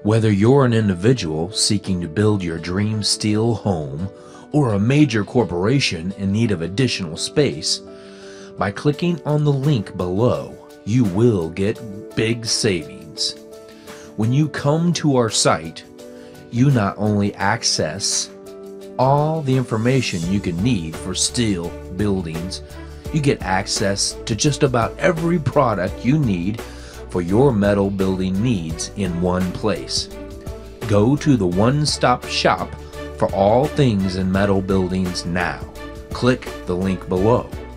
Whether you're an individual seeking to build your dream steel home or a major corporation in need of additional space, by clicking on the link below, you will get big savings. When you come to our site, you not only access all the information you can need for steel buildings, you get access to just about every product you need for your metal building needs in one place. Go to the one-stop shop for all things in metal buildings now. Click the link below.